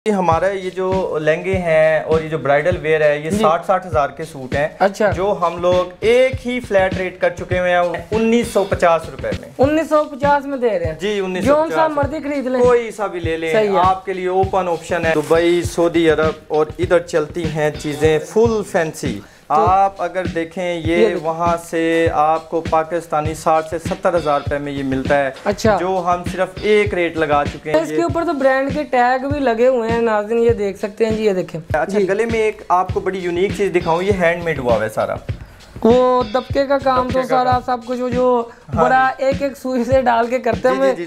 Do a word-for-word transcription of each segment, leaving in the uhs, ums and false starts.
हमारा ये जो लहंगे हैं और ये जो ब्राइडल वेयर है ये साठ साठ हजार के सूट हैं। अच्छा। जो हम लोग एक ही फ्लैट रेट कर चुके हुए हैं उन्नीस सौ पचास रुपए में। उन्नीस सौ पचास में दे रहे हैं जी। उन्नीस सौ पचास मर्जी खरीद लें, कोई सा भी ले लें, आपके लिए ओपन ऑप्शन है। दुबई, सऊदी अरब और इधर चलती हैं चीजें फुल फैंसी। तो आप अगर देखें ये, ये वहाँ से आपको पाकिस्तानी साठ से सत्तर हजार रुपए में ये मिलता है। अच्छा। जो हम सिर्फ एक रेट लगा चुके हैं। इसके ऊपर तो ब्रांड के टैग भी लगे हुए हैं नाज़रीन, ये देख सकते हैं जी। ये देखें। अच्छा, गले में एक आपको बड़ी यूनिक चीज दिखाऊं, ये हैंडमेड हुआ है सारा। वो दबके का काम तो सारा सब कुछ जो हाँ बड़ा एक एक सुई से डाल के करते हैं।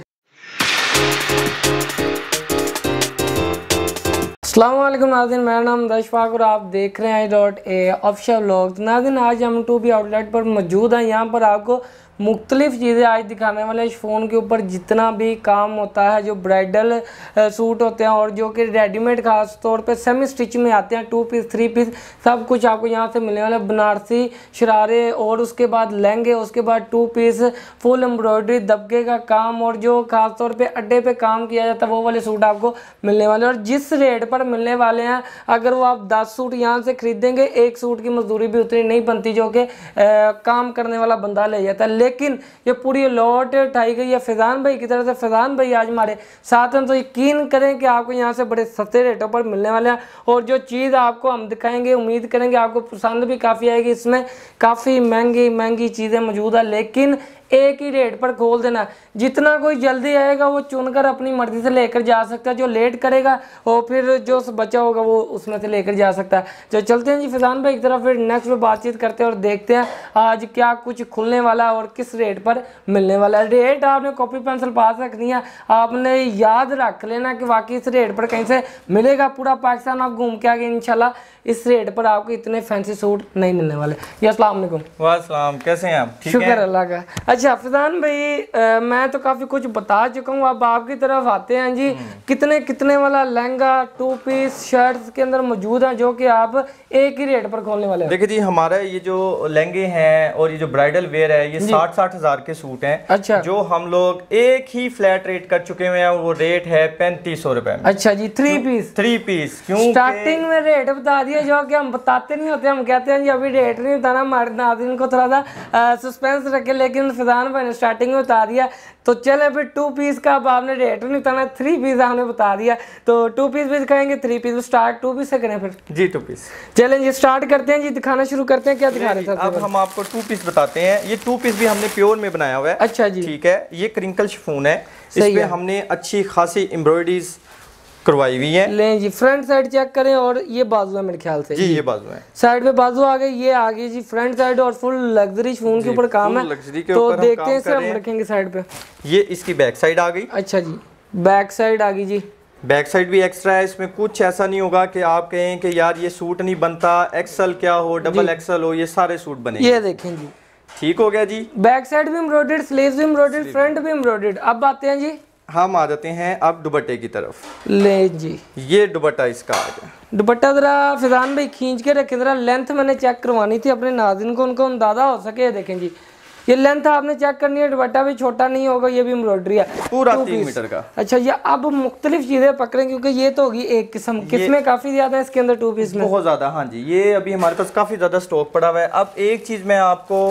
अस्सलाम वालेकुम नाज़रीन, मेरा नाम दशफाक और आप देख रहे हैं डॉट ए ऑफिशियल व्लॉग्स। नाज़रीन, आज हम टू बी आउटलेट पर मौजूद हैं। यहाँ पर आपको मुख्तलिफ चीज़ें आज दिखाने वाले इस फ़ोन के ऊपर जितना भी काम होता है, जो ब्राइडल सूट होते हैं और जो कि रेडीमेड खास तौर पे सेमी स्टिच में आते हैं, टू पीस थ्री पीस सब कुछ आपको यहाँ से मिलने वाला। बनारसी शरारे और उसके बाद लहंगे, उसके बाद टू पीस फुल एम्ब्रॉयडरी, दबके का काम और जो खास तौर पे अड्डे पे काम किया जाता है वो वाले सूट आपको मिलने वाले। और जिस रेट पर मिलने वाले हैं, अगर वो आप दस सूट यहाँ से खरीदेंगे, एक सूट की मजदूरी भी उतनी नहीं बनती जो कि काम करने वाला बंदा ले जाता है। लेकिन ये पूरी लॉट उठाई गई है फैजान भाई की तरफ से। फैजान भाई आज हमारे साथ हैं, तो यकीन करें कि आपको यहाँ से बड़े सस्ते रेटों पर मिलने वाले हैं। और जो चीज़ आपको हम दिखाएंगे, उम्मीद करेंगे आपको पसंद भी काफ़ी आएगी। इसमें काफ़ी महंगी महंगी चीज़ें मौजूद है, लेकिन एक ही रेट पर खोल देना। जितना कोई जल्दी आएगा वो चुनकर अपनी मर्जी से लेकर जा सकता है, जो लेट करेगा और फिर जो बचा होगा वो उसमें से लेकर जा सकता है। जो चलते हैं जी फैजान भाई की तरफ, फिर नेक्स्ट में बातचीत करते हैं और देखते हैं आज क्या कुछ खुलने वाला है और किस रेट पर मिलने वाला है। रेट आपने कॉपी पेंसिल पास रखनी है, आपने याद रख लेना कि वाकई इस रेट पर कहीं से मिलेगा। पूरा पाकिस्तान आप घूम के आगे इंशाल्लाह इस रेट पर आपको इतने फैंसी सूट नहीं मिलने वाले। जी अस्सलाम वालेकुम। वालेकुम, कैसे हैं आप? शुक्र अल्लाह का। अच्छा फैजान भाई, आ, मैं तो काफ़ी कुछ बता चुका हूँ, अब आपकी तरफ आते हैं जी। कितने कितने वाला लहंगा टू पीस शर्ट्स के अंदर मौजूद है जो कि आप एक ही रेट पर खोलने वाले हैं? देखिए जी, हमारा ये जो लहंगे हैं और ये जो ब्राइडल वेयर है ये साठ साठ हजार के सूट हैं। अच्छा। जो हम लोग एक ही फ्लैट रेट कर चुके हुए हैं, वो रेट है पैंतीस सौ रुपए में। अच्छा जी, थ्री पीस थ्री पीस क्यों स्टार्टिंग में रेट बता दिया जो कि हम बताते नहीं होते, हम कहते हैं जी अभी रेट नहीं बताना, हमारे नाज़रीन को थोड़ा सा सस्पेंस रखे, लेकिन फैजान भाई ने स्टार्टिंग में बता दिया। तो चले फिर टू पीस का अब आपने रेट नहीं बताना, थ्री पीस आपने बता दिया, तो टू पीस भी दिखाएंगे, three piece start two piece से करें फिर? जी टू पीस। चलें जी स्टार्ट करते हैं जी, दिखाना शुरू करते हैं। क्या दिखा रहे थे? अब हम आपको टू पीस बताते हैं। ये टू पीस भी हमने प्योर में बनाया हुआ है। अच्छा जी, ठीक है। ये क्रिंकल शिफॉन है, इसमें हमने अच्छी खासी एम्ब्रॉयडरीज करवाई हुई है। लें जी, फ्रंट साइड चेक करें और ये बाजू है मेरे ख्याल से जी, ये बाजू है, साइड पे बाजू आ गई, ये आ गई जी फ्रंट साइड और फुल लग्जरी शिफॉन के ऊपर काम है। तो देखते हैं इसे हम रखेंगे साइड पे। ये इसकी बैक साइड आ गई। अच्छा जी, बैक साइड आ गई जी। बैक साइड भी एक्स्ट्रा है, इसमें कुछ ऐसा नहीं होगा कि आप कहें कि यार ये सूट नहीं बनता, एक्सल क्या हो, डबल एक्सल हो, ये सारे सूट बनेंगे। ये देखें जी, ठीक हो गया जी। बैक साइड भी एम्ब्रॉयडर्ड, स्लीव्स भी एम्ब्रॉयडर्ड, फ्रंट भी एम्ब्रॉयडर्ड। अब आते हैं जी, हम आ जाते हैं अब दुपट्टे की तरफ। ले जी, ये दुपट्टा इसका आ गया। दुपट्टा जरा फैजान भाई खींच के रखे, जरा लेंथ मैंने चेक करवानी थी अपने नाज़रीन को, उनको अंदाजा हो सके। देखें जी, ये लेंथ आपने चेक करनी है, दुपट्टा भी छोटा नहीं होगा, ये भी एम्ब्रॉयडरी है पूरा तीन मीटर का। अच्छा, ये अब मुख्तलिफ चीजें पकड़ें क्योंकि ये तो होगी एक किस्म, किस्में काफी ज्यादा है इसके अंदर टू पीस में, बहुत ज्यादा। हाँ जी, ये अभी हमारे पास काफी ज्यादा स्टॉक पड़ा हुआ है। अब एक चीज मैं आपको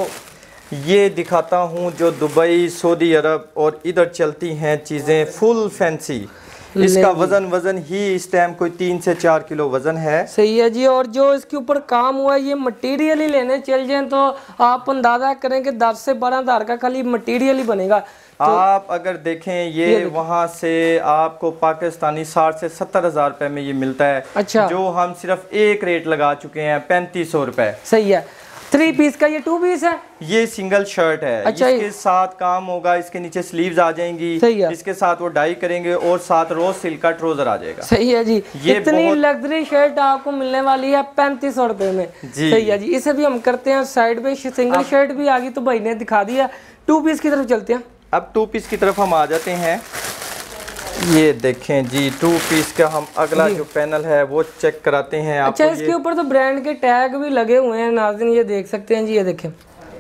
ये दिखाता हूँ, जो दुबई, सऊदी अरब और इधर चलती हैं चीजें फुल फैंसी। इसका वजन वजन ही इस टाइम कोई तीन से चार किलो वजन है। सही है जी। और जो इसके ऊपर काम हुआ है, ये मटेरियल ही लेने चल जाएं तो आप अंदाजा करें कि दस से बारह हजार का खाली मटेरियल ही बनेगा। तो आप अगर देखें ये, ये वहाँ से आपको पाकिस्तानी साठ से सत्तर हजार रुपए में ये मिलता है। अच्छा। जो हम सिर्फ एक रेट लगा चुके हैं पैंतीस सौ रुपए। सही है। थ्री पीस का ये टू पीस है, ये सिंगल शर्ट है। अच्छा, इसके साथ काम होगा, इसके नीचे स्लीव्स आ जाएंगी। सही है। इसके साथ वो डाई करेंगे और साथ रोज सिल्क का ट्राउजर आ जाएगा। सही है जी। ये इतनी लग्जरी शर्ट आपको मिलने वाली है पैंतीस सौ रुपए में जी। सही है जी। इसे भी हम करते हैं साइड पे, सिंगल शर्ट भी आ गई तो भाई ने दिखा दिया। टू पीस की तरफ चलते हैं। अब टू पीस की तरफ हम आ जाते हैं। ये देखें जी, टू पीस का हम अगला जो पैनल है वो चेक कराते हैं। अच्छा, इसके ऊपर तो ब्रांड के टैग भी लगे हुए हैं नाज़रीन, ये देख सकते हैं जी। ये देखें,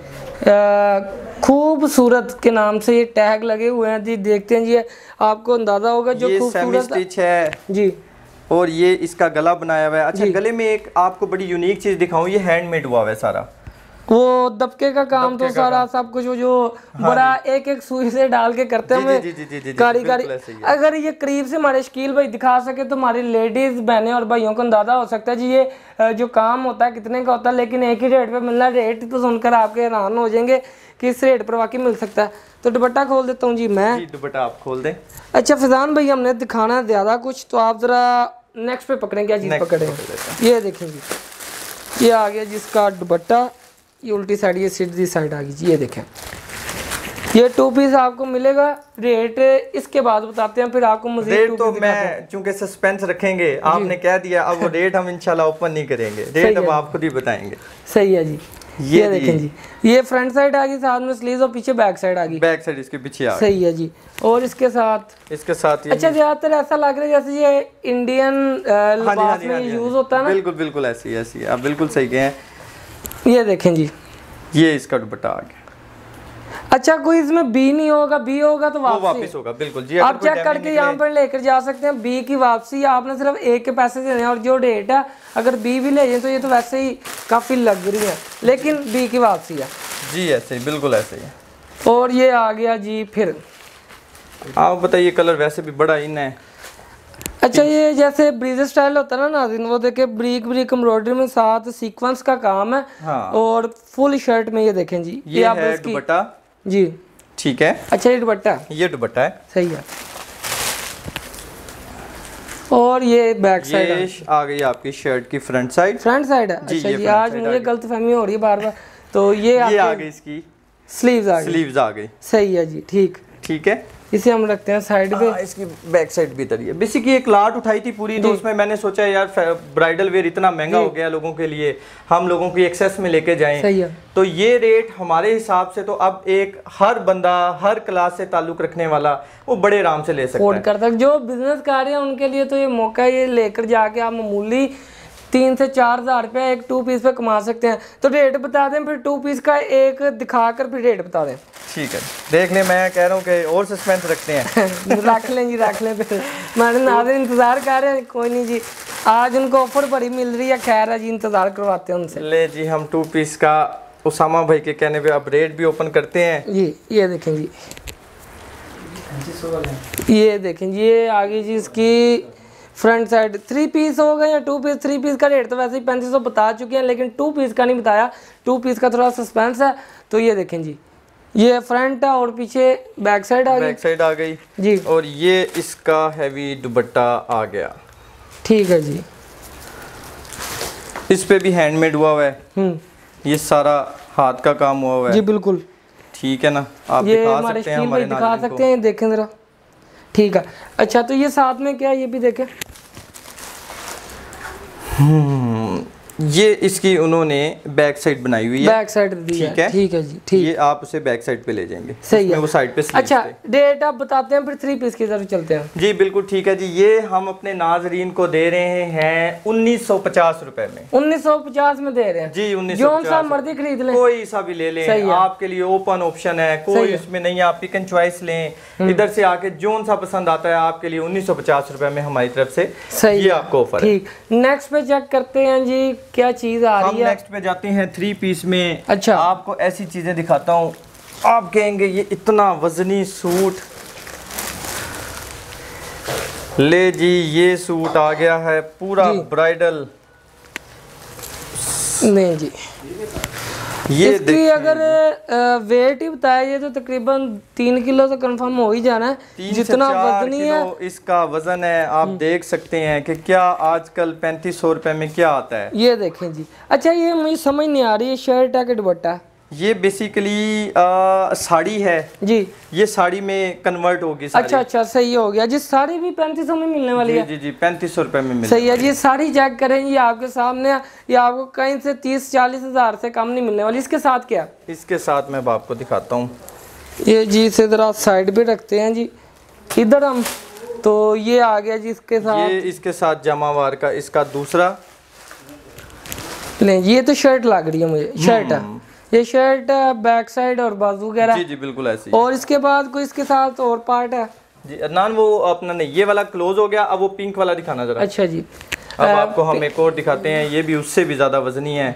खूबसूरत के नाम से ये टैग लगे हुए हैं जी। देखते हैं जी, आपको अंदाजा होगा जो खूबसूरत है जी। और ये इसका गला बनाया हुआ है। अच्छा, गले में एक आपको बड़ी यूनिक चीज दिखाऊं, ये हैंडमेड हुआ हुआ है सारा, वो दबके का काम तो सारा सब कुछ जो हाँ बड़ा एक एक सुई से डाल के करते हैं कारीगरी। अगर ये करीब से हमारे शकील भाई दिखा सके तो हमारी लेडीज बहनें और भाइयों को अंदाजा हो सकता है जी ये जो काम होता है कितने का होता है, लेकिन एक ही रेट पे मिलना। रेट तो सुनकर आपके हैरान हो जाएंगे कि इस रेट पर वाकई मिल सकता है। तो दुपट्टा खोल देता हूँ जी मैं। दुपट्टा आप खोल दें। अच्छा फैजान भाई, हमने दिखाना है ज्यादा कुछ, तो आप जरा नेक्स्ट पे पकड़ें, क्या चीज पकड़े। ये देखें जी, ये आ गया जिसका दुपट्टा, ये उल्टी साइड, ये सीधी साइड आ गई जी। ये देखें, ये टू पीस आपको मिलेगा। रेट इसके बाद बताते हैं, फिर आपको मज़ीद रेट तो मैं चूंकि सस्पेंस रखेंगे, आपने कह दिया, अब वो रेट हम इंशाल्लाह ओपन नहीं करेंगे, रेट अब आप खुद ही बताएंगे। सही है जी। ये, ये देखें जी, ये फ्रंट साइड आ गई, साथ में स्लीव्स और पीछे बैक साइड आ गई। बैक साइड इसके पीछे आ गई। सही है जी। और इसके साथ इसके साथ अच्छा ज्यादातर ऐसा लग रहा है जैसे ये इंडियन लिबास में यूज होता है ना। बिल्कुल बिल्कुल ऐसी ऐसी आप बिल्कुल सही कहे हैं। ये देखें जी, ये इसका दुपट्टा आ गया। अच्छा, कोई इसमें बी नहीं होगा, बी होगा तो वापसी वापस होगा। बिल्कुल जी, आप चेक करके यहाँ पर लेकर जा सकते हैं। बी की वापसी आपने सिर्फ एक के पैसे देने हैं, और जो रेट है अगर बी भी ले जाए तो ये तो वैसे ही काफी लग रही है, लेकिन बी की वापसी है जी। ऐसे ही, बिल्कुल ऐसे ही है। और ये आ गया जी, फिर आप बताइए, कलर वैसे भी बड़ा इन है। अच्छा, ये जैसे ब्रीज स्टाइल होता है ना नाज़रीन, वो देखे ब्रीक ब्रीक एम्ब्रॉयडरी में साथ सीक्वेंस का काम है। हाँ। और फुल शर्ट में ये देखें जी, ये, ये आप है दुपट्टा जी। ठीक है। अच्छा, ये दुपट्टा, ये दुपट्टा है। सही है। और ये बैक साइड ये आ गई आपकी शर्ट की फ्रंट साइड। फ्रंट साइड है। अच्छा जी, आज मुझे गलतफहमी हो रही है बार बार। तो ये ये आ गई इसकी स्लीव्स आ गई। स्लीव्स आ गई। सही है जी। ठीक ठीक है, इसे हम रखते हैं साइड पे। इसकी बैक साइड भी तरी है। बेसिकली एक लाट उठाई थी पूरी, तो उसमें मैंने सोचा यार ब्राइडल वेयर इतना महंगा हो गया लोगों के लिए, हम लोगों की एक्सेस में लेके जाएं। सही है। तो ये रेट हमारे हिसाब से तो अब एक हर बंदा हर क्लास से ताल्लुक रखने वाला वो बड़े आराम से ले सकता है, करता है। जो बिजनेस कर रहे हैं उनके लिए तो ये मौका, ये लेकर जाके आप मामूली तीन से चार हजार रुपया एक टू पीस पे कमा सकते हैं। तो रेट बता दें, फिर टू पीस का एक दिखाकर फिर रेट बता दें। ठीक है, देख लें। मैं कह रहा हूँ कि और सस्पेंस रखते हैं। रख लें जी, रख लें। फिर हमारे नाज़रीन इंतजार कर रहे हैं। कोई नहीं जी, आज उनको ऑफर बड़ी मिल रही है। खैर है जी, इंतजार करवाते हैं उनसे। ले जी, हम टू पीस का उसामा भाई के कहने पे अब रेट भी ओपन करते हैं जी। ये देखें जी, ये देखें जी, ये आ गई जी इसकी फ्रंट साइड। थ्री पीस हो गए या टू पीस। थ्री पीस का रेट तो वैसे ही पैंतीस सौ बता चुके हैं, लेकिन टू पीस का नहीं बताया। टू पीस का थोड़ा सस्पेंस है। तो ये देखें जी, ये फ्रंट है और पीछे बैक साइड आ गई। बैक साइड आ गई जी। और ये इसका हैवी दुपट्टा आ गया। ठीक है जी। इस पे भी हैंडमेड हुआ हुआ है। हम्म ये सारा हाथ का काम हुआ हुआ है जी। बिल्कुल ठीक है ना। आप ये दिखा हमारे सकते हैं, हमारे दिखा सकते हैं, देखें जरा। ठीक है। अच्छा, तो ये साथ में क्या है ये भी देखें। हम्म ये इसकी उन्होंने बैक साइड बनाई हुई है। बैक साइड दी है। ठीक है, ठीक है जी। ठीक, ये आप उसे बैक साइड पे ले जाएंगे। सही है। वो साइड पे अच्छा, डेट आप बताते हैं, फिर थ्री पीस की तरफ चलते हैं। जी बिल्कुल ठीक है जी। ये हम अपने नाजरीन को दे रहे हैं उन्नीस सौ पचास रुपए में। उन्नीस सौ पचास में दे रहे हैं जी। उन्नीस जो सा मर्जी खरीद लें, कोई सा भी ले लें, आपके लिए ओपन ऑप्शन है, कोई उसमें नहीं। आप पिक एंड चॉइस लें, इधर से आके जोन सा पसंद आता है आपके लिए उन्नीस सौ पचास रुपए में हमारी तरफ से सही ये आपको ऑफर है। ठीक, नेक्स्ट पे चेक करते हैं जी क्या चीज आ हम नेक्स्ट पे जाते हैं थ्री पीस में। अच्छा, आपको ऐसी चीजें दिखाता हूँ, आप कहेंगे ये इतना वजनी सूट। ले जी, ये सूट आ गया है पूरा ब्राइडल। नहीं जी, ये इसकी अगर वेट ही बताया ये तो तकरीबन तीन किलो तो कंफर्म हो ही जाना है। जितना वजनी है इसका वजन है, आप देख सकते हैं कि क्या आजकल पैंतीस सौ रुपए में क्या आता है। ये देखें जी। अच्छा, ये मुझे समझ नहीं आ रही है, शर्ट है कि दुपट्टा? ये बेसिकली साड़ी है जी। ये साड़ी में कन्वर्ट होगी। अच्छा अच्छा, सही हो गया जी। साड़ी भी पैंतीस सौ में मिलने वाली जी, है। जी जी पैंतीस सौ रुपए में मिलने। सही है जी। साड़ी चेक करें जी आपके सामने, ये आपको कहीं से तीस चालीस हजार से कम नहीं मिलने वाली। इसके साथ क्या? इसके साथ मैं आपको दिखाता हूँ। ये जी इसे जरा साइड पे रखते हैं जी इधर हम। तो ये आ गया जी इसके साथ। ये इसके साथ जमावार का इसका दूसरा। नहीं, ये तो शर्ट लग रही है मुझे। शर्ट है ये, शर्ट बैक साइड और बाजू वगैरह। जी जी बिल्कुल ऐसी। और इसके बाद कोई इसके साथ और पार्ट है? जी अदनान, वो अपना नहीं, ये वाला क्लोज हो गया, अब वो पिंक वाला दिखाना जरा। अच्छा जी, अब आपको हम एक और दिखाते हैं, ये भी उससे भी ज़्यादा वजनी है।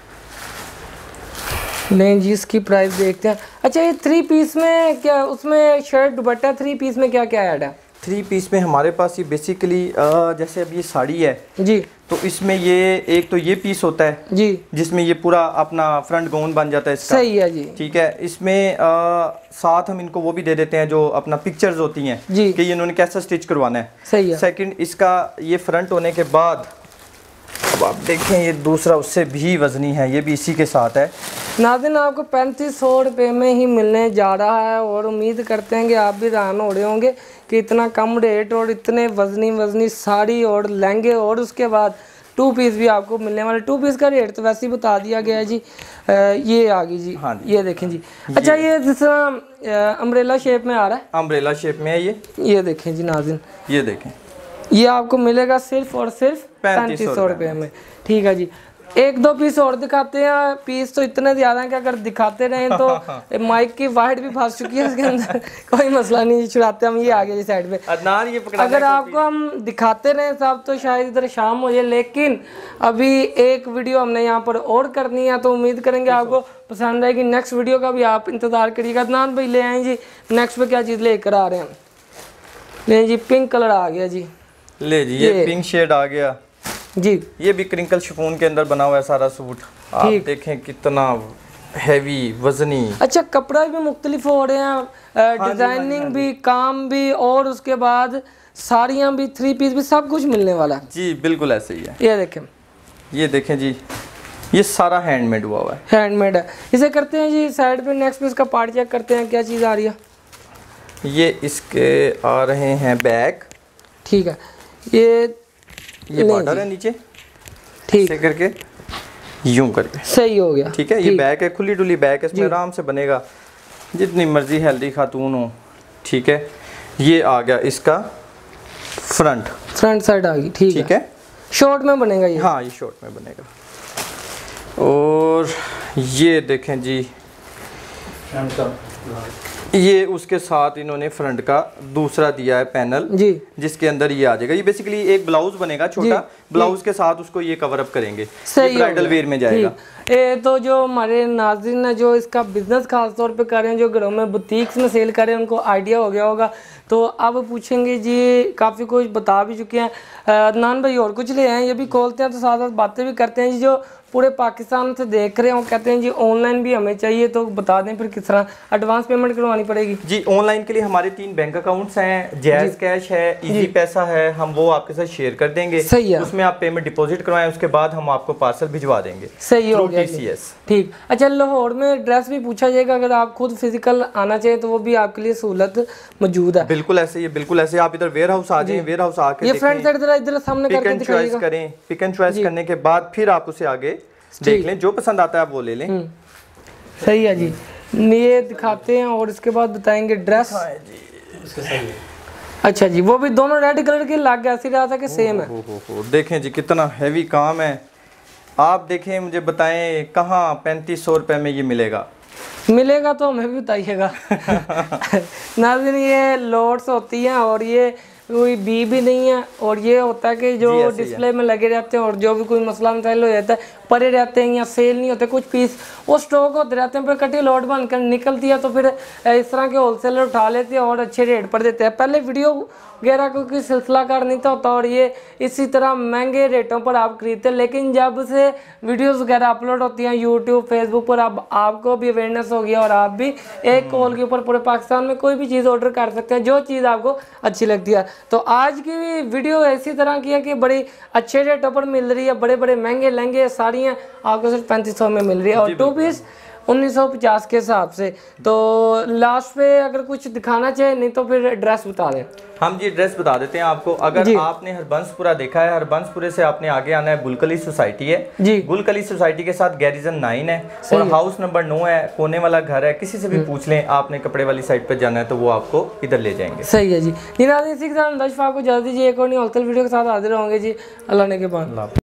नहीं जी, इसकी प्राइस देखते हैं। अच्छा, ये थ्री पीस में क्या, उसमें शर्ट दुपट्टा, थ्री पीस में क्या क्या ऐड है? थ्री पीस में हमारे पास ये बेसिकली जैसे अब ये साड़ी है जी, तो इसमें ये एक तो ये पीस होता है जी, जिसमें ये पूरा अपना फ्रंट गाउन बन जाता है इसका। सही है जी। ठीक है, इसमें आ, साथ हम इनको वो भी दे देते हैं जो अपना पिक्चर्स होती हैं जी कि ये इन्होंने कैसा स्टिच करवाना है। सही है। सेकंड, इसका ये फ्रंट होने के बाद अब आप देखें ये दूसरा उससे भी वजनी है, ये भी इसी के साथ है। नाज़रीन, आपको पैंतीस सौ रुपये में ही मिलने जा रहा है और उम्मीद करते हैं कि आप भी हैरान हो रहे होंगे कि इतना कम रेट और इतने वजनी वजनी साड़ी और लहंगे और उसके बाद टू पीस भी आपको मिलने वाले। टू पीस का रेट तो वैसे ही बता दिया गया है जी। आ, ये आ गई जी, हाँ जी, ये देखें जी। अच्छा, ये जिस तरह अम्ब्रेला शेप में आ रहा है, अम्ब्रेला शेप में है ये ये देखें जी नाज़रीन, ये देखें, ये आपको मिलेगा सिर्फ और सिर्फ पैंतीस सौ रुपये में। ठीक है जी, एक दो पीस और दिखाते हैं। पीस तो इतने ज़्यादा हैं कि अगर दिखाते रहें तो माइक की वाइट भी फंस चुकी है इसके अंदर। कोई मसला नहीं, छुड़ाते हम। ये आगे जी साइड पे। अदनान, ये अगर आपको हम दिखाते रहें सब तो शायद इधर शाम हो जाए, लेकिन अभी एक वीडियो हमने यहाँ पर और करनी है तो उम्मीद करेंगे आपको पसंद आएगी। नेक्स्ट वीडियो का भी आप इंतज़ार करिएगा। अदनान भाई ले आए जी, नेक्स्ट पे क्या चीज़ लेकर आ रहे हैं? ले जी, पिंक कलर आ गया जी। ले जी, ये, ये पिंक शेड आ गया जी। ये भी क्रिंकल शिफॉन के अंदर बना हुआ है सारा सूट। आप देखें कितना हैवी वजनी। अच्छा, कपड़ा भी मुख्तलिफ हो रहे हैं, डिजाइनिंग भी, काम भी, और उसके बाद साड़ियाँ भी, थ्री पीस भी, सब कुछ मिलने वाला है जी। बिल्कुल ऐसे ही है। ये देखें, ये देखें जी, ये सारा हैंडमेड हुआ हुआ है, हैंडमेड है। इसे करते हैं जी साइड पे। नेक्स्ट पीस का पार्ट चेक करते हैं, क्या चीज़ आ रही है। ये इसके आ रहे हैं बैग। ठीक है, ये ये बॉर्डर है नीचे, ठीक से करके यूं करके सही हो गया। ठीक है, ये बैग है, खुली डुली बैग है, इसमें आराम से बनेगा जितनी मर्जी हेल्दी खातून हो। ठीक है, ये आ गया इसका फ्रंट, फ्रंट साइड आ गई। ठीक, ठीक है, शॉर्ट में बनेगा ये। हाँ, ये शॉर्ट में बनेगा। और ये देखें जी, ये उसके साथ इन्होंने फ्रंट का दूसरा दिया है पैनल जी, जिसके अंदर ये आ जाएगा। ये बेसिकली एक ब्लाउज बनेगा छोटा, ब्लाउज के साथ उसको ये कवर अप करेंगे, सही ब्राइडल वेयर में जाएगा। ये तो जो हमारे नाज़रीन है जो इसका बिजनेस खास तौर पे कर रहे हैं, जो घरों में बुटीक्स में सेल कर रहे हैं, उनको आइडिया हो गया होगा। तो अब पूछेंगे जी, काफ़ी कुछ बता भी चुके हैं अदनान भाई, और कुछ ले आए हैं, ये भी खोलते हैं तो साथ साथ बातें भी करते हैं जी। जो पूरे पाकिस्तान से देख रहे हैं वो कहते हैं जी ऑनलाइन भी हमें चाहिए, तो बता दें फिर किस तरह एडवांस पेमेंट करवानी पड़ेगी? जी, ऑनलाइन के लिए हमारे तीन बैंक अकाउंट्स हैं, जैज कैश है, इजी पैसा है, हम वो आपके साथ शेयर कर देंगे। सही है, उसमें आप पेमेंट डिपॉजिट करवाएं, उसके बाद हम आपको पार्सल भिजवा देंगे। सही हो गया, ठीक। अच्छा, लाहौर में एड्रेस भी पूछा जाएगा, अगर आप खुद फिजिकल आना चाहिए तो वो भी आपके लिए सहूलत मौजूद है। बिल्कुल ऐसे ही, बिल्कुल ऐसे। आप इधर वेयर हाउस आ जाएं, वेयर हाउस आके ये फ्रंट साइड इधर इधर सामने करके दिखाइएगा, करें, पिक एंड चॉइस करने के बाद फिर आप उसे आगे देख लें, जो पसंद आता है आप वो ले लें। सही है जी, ये दिखाते हैं और इसके बाद बताएंगे ड्रेस। अच्छा जी, वो भी दोनों रेड कलर के लग गया, ऐसी रहा था कि सेम है। हो, हो, हो, देखें जी कितना हैवी काम है। आप देखें, मुझे बताएं कहाँ पैंतीस सौ रुपये में ये मिलेगा? मिलेगा तो हमें भी बताइएगा। नाज़रीन, ये लोड्स होती हैं और ये कोई बी भी नहीं है, और ये होता है कि जो डिस्प्ले में लगे रहते हैं और जो भी कोई मसला मसाइल हो जाता है, परे रहते हैं या सेल नहीं होते कुछ पीस, वो स्टॉक होते रहते हैं, फिर कटी लोड बनकर निकलती है तो फिर इस तरह के होलसेलर उठा लेते हैं और अच्छे रेट पर देते हैं। पहले वीडियो वगैरह को कोई सिलसिला कार नहीं था होता और ये इसी तरह महंगे रेटों पर आप खरीदते हैं, लेकिन जब से वीडियोस वगैरह अपलोड होती हैं यूट्यूब फेसबुक पर, अब आपको भी अवेयरनेस हो गया और आप भी एक कॉल के ऊपर पूरे पाकिस्तान में कोई भी चीज़ ऑर्डर कर सकते हैं जो चीज़ आपको अच्छी लगती है। तो आज की भी वीडियो इसी तरह की है कि बड़ी अच्छे रेटों पर मिल रही है, बड़े बड़े महंगे लहंगे साड़ियाँ आपको सिर्फ पैंतीस सौ में मिल रही है और टू पीस उन्नीस सौ पचास के हिसाब से। तो लास्ट पे अगर कुछ दिखाना चाहे, नहीं तो फिर एड्रेस बता दें। हम जी एड्रेस बता देते हैं आपको। अगर आपने हरबंसपुरा देखा है, हरबंसपुरे से आपने आगे आना है, गुलकली सोसाइटी है जी, गुलकली सोसाइटी के साथ गैरिजन नाइन है और हाउस नंबर नौ है, कोने वाला घर है। किसी से भी पूछ लें, आपने कपड़े वाली साइड पर जाना है तो वो आपको इधर ले जाएंगे। सही है जी। इसी के साथ को इजाज़त दीजिए, एक और नहीं होलसेल वीडियो के साथ हाजिर होंगे जी। अल्लाह ने के बाद।